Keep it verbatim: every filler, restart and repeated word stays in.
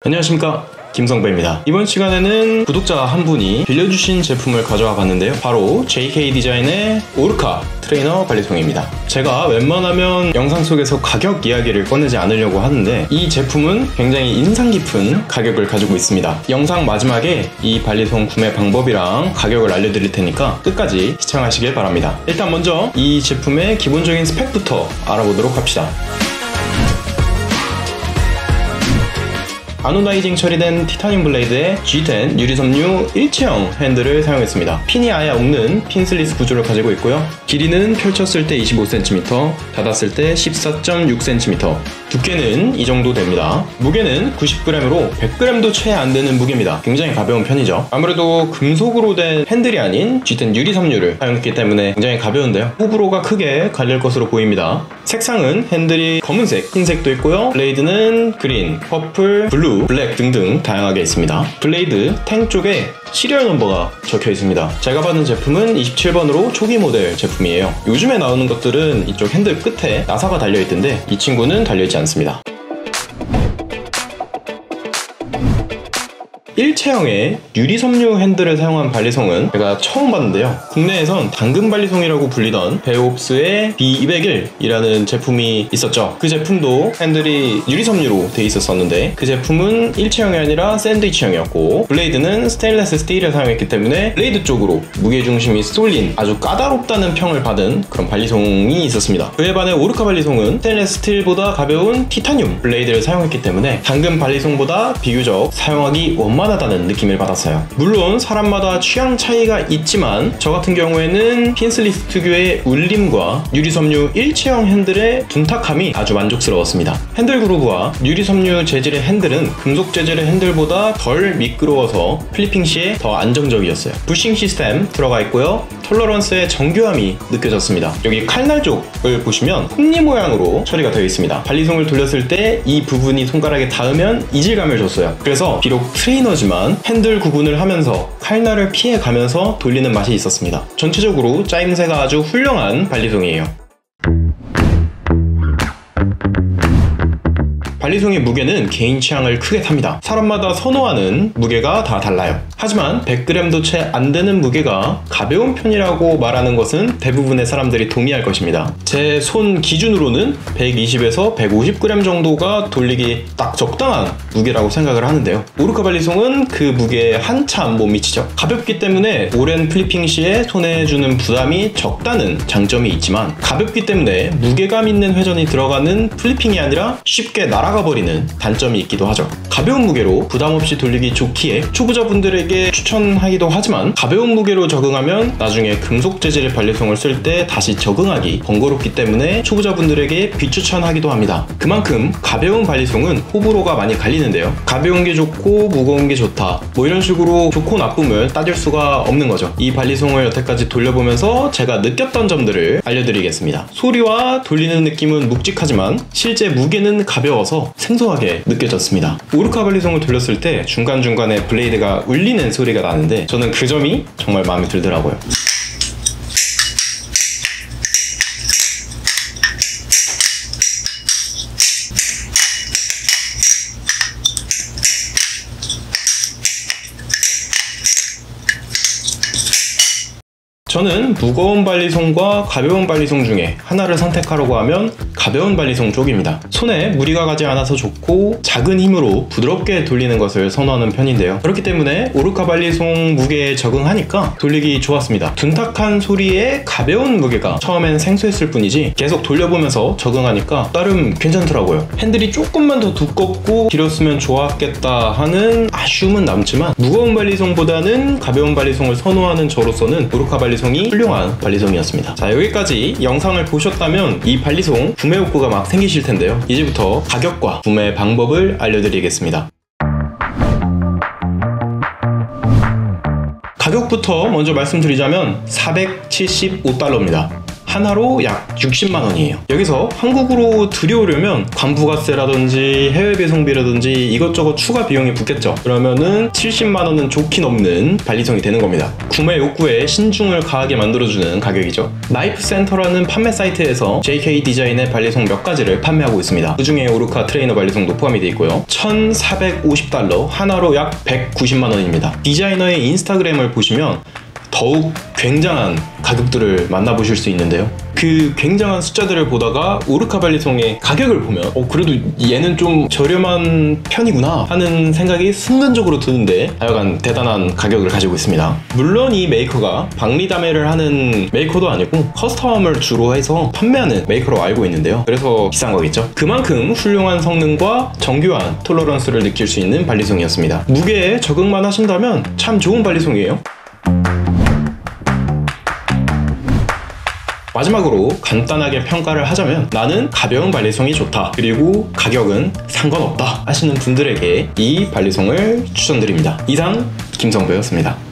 안녕하십니까, 김성배입니다. 이번 시간에는 구독자 한 분이 빌려주신 제품을 가져와 봤는데요, 바로 제이케이 디자인의 오르카 트레이너 발리송입니다. 제가 웬만하면 영상 속에서 가격 이야기를 꺼내지 않으려고 하는데 이 제품은 굉장히 인상 깊은 가격을 가지고 있습니다. 영상 마지막에 이 발리송 구매 방법이랑 가격을 알려드릴 테니까 끝까지 시청하시길 바랍니다. 일단 먼저 이 제품의 기본적인 스펙부터 알아보도록 합시다. 아노다이징 처리된 티타늄 블레이드에 지 텐 유리섬유 일체형 핸들을 사용했습니다. 핀이 아예 없는 핀 슬릿 구조를 가지고 있고요. 길이는 펼쳤을 때 이십오 센티미터, 닫았을 때 십사 점 육 센티미터, 두께는 이 정도 됩니다. 무게는 구십 그램으로 백 그램도 채 안 되는 무게입니다. 굉장히 가벼운 편이죠. 아무래도 금속으로 된 핸들이 아닌 지 텐 유리섬유를 사용했기 때문에 굉장히 가벼운데요, 호불호가 크게 갈릴 것으로 보입니다. 색상은 핸들이 검은색, 흰색도 있고요, 블레이드는 그린, 퍼플, 블루, 블랙 등등 다양하게 있습니다. 블레이드 탱 쪽에 시리얼 넘버가 적혀 있습니다. 제가 받은 제품은 이십칠 번으로 초기 모델 제품이에요. 요즘에 나오는 것들은 이쪽 핸들 끝에 나사가 달려있던데 이 친구는 달려있지 않습니다. 일체형의 유리섬유 핸들을 사용한 발리송은 제가 처음 봤는데요, 국내에선 당근 발리송이라고 불리던 베오옵스의 비 이백일 이라는 제품이 있었죠. 그 제품도 핸들이 유리섬유로 돼 있었었는데 그 제품은 일체형이 아니라 샌드위치형이었고, 블레이드는 스테인리스 스틸을 사용했기 때문에 블레이드 쪽으로 무게중심이 쏠린 아주 까다롭다는 평을 받은 그런 발리송이 있었습니다. 그에 반해 오르카 발리송은 스테인리스 스틸보다 가벼운 티타늄 블레이드를 사용했기 때문에 당근 발리송보다 비교적 사용하기 원만한 다는 느낌을 받았어요. 물론 사람마다 취향 차이가 있지만 저 같은 경우에는 핀슬릿 특유의 울림과 유리섬유 일체형 핸들의 둔탁함이 아주 만족스러웠습니다. 핸들 그루브와 유리섬유 재질의 핸들은 금속 재질의 핸들보다 덜 미끄러워서 플리핑 시에 더 안정적이었어요. 부싱 시스템 들어가 있고요, 톨러런스의 정교함이 느껴졌습니다. 여기 칼날 쪽을 보시면 톱니 모양으로 처리가 되어 있습니다. 발리송을 돌렸을 때 이 부분이 손가락에 닿으면 이질감을 줬어요. 그래서 비록 트레이너지만 핸들 구분을 하면서 칼날을 피해가면서 돌리는 맛이 있었습니다. 전체적으로 짜임새가 아주 훌륭한 발리송이에요. 발리송의 무게는 개인 취향을 크게 탑니다. 사람마다 선호하는 무게가 다 달라요. 하지만 백 그램도 채 안 되는 무게가 가벼운 편이라고 말하는 것은 대부분의 사람들이 동의할 것입니다. 제 손 기준으로는 백이십에서 백오십 그램 정도가 돌리기 딱 적당한 무게라고 생각을 하는데요, 오르카 발리송은 그 무게에 한참 못 미치죠. 가볍기 때문에 오랜 플리핑 시에 손에 주는 부담이 적다는 장점이 있지만, 가볍기 때문에 무게감 있는 회전이 들어가는 플리핑이 아니라 쉽게 날아가 버리는 단점이 있기도 하죠. 가벼운 무게로 부담 없이 돌리기 좋기에 초보자분들에게 추천하기도 하지만, 가벼운 무게로 적응하면 나중에 금속 재질의 발리송을 쓸 때 다시 적응하기 번거롭기 때문에 초보자분들에게 비추천하기도 합니다. 그만큼 가벼운 발리송은 호불호가 많이 갈리는데요, 가벼운 게 좋고 무거운 게 좋다, 뭐 이런 식으로 좋고 나쁨을 따질 수가 없는 거죠. 이 발리송을 여태까지 돌려보면서 제가 느꼈던 점들을 알려드리겠습니다. 소리와 돌리는 느낌은 묵직하지만 실제 무게는 가벼워서 생소하게 느껴졌습니다. 오르카 발리송을 돌렸을 때 중간중간에 블레이드가 울리는 소리가 나는데 저는 그 점이 정말 마음에 들더라고요. 저는 무거운 발리송과 가벼운 발리송 중에 하나를 선택하려고 하면 가벼운 발리송 쪽입니다. 손에 무리가 가지 않아서 좋고 작은 힘으로 부드럽게 돌리는 것을 선호하는 편인데요, 그렇기 때문에 오르카 발리송 무게에 적응하니까 돌리기 좋았습니다. 둔탁한 소리에 가벼운 무게가 처음엔 생소했을 뿐이지 계속 돌려보면서 적응하니까 나름 괜찮더라고요. 핸들이 조금만 더 두껍고 길었으면 좋았겠다 하는 아쉬움은 남지만, 무거운 발리송보다는 가벼운 발리송을 선호하는 저로서는 오르카 발리송이 훌륭한 발리송이었습니다. 자, 여기까지 영상을 보셨다면 이 발리송 구매 욕구가 막 생기실 텐데요, 이제부터 가격과 구매 방법을 알려드리겠습니다. 가격부터 먼저 말씀드리자면 사백칠십오 달러입니다. 하나로 약 육십만 원이에요. 여기서 한국으로 들여오려면 관부가세라든지 해외 배송비라든지 이것저것 추가 비용이 붙겠죠. 그러면은 칠십만 원은 좋게 넘는 반리송이 되는 겁니다. 구매 욕구에 신중을 가하게 만들어주는 가격이죠. 나이프 센터라는 판매 사이트에서 제이케이 디자인의 반리송 몇 가지를 판매하고 있습니다. 그 중에 오르카 트레이너 반리송도 포함이 되어 있고요. 천사백오십 달러, 하나로 약 백구십만 원입니다. 디자이너의 인스타그램을 보시면 더욱 굉장한 가격들을 만나보실 수 있는데요. 그 굉장한 숫자들을 보다가 오르카 반리송의 가격을 보면 어 그래도 얘는 좀 저렴한 편이구나 하는 생각이 순간적으로 드는데 하여간 대단한 가격을 가지고 있습니다. 물론 이 메이커가 박리다매를 하는 메이커도 아니고 커스텀을 주로 해서 판매하는 메이커로 알고 있는데요. 그래서 비싼 거겠죠. 그만큼 훌륭한 성능과 정교한 톨러런스를 느낄 수 있는 반리송이었습니다. 무게에 적응만 하신다면 참 좋은 반리송이에요. 마지막으로 간단하게 평가를 하자면 나는 가벼운 반리송이 좋다, 그리고 가격은 상관없다 하시는 분들에게 이 반리송을 추천드립니다. 이상 김성배였습니다.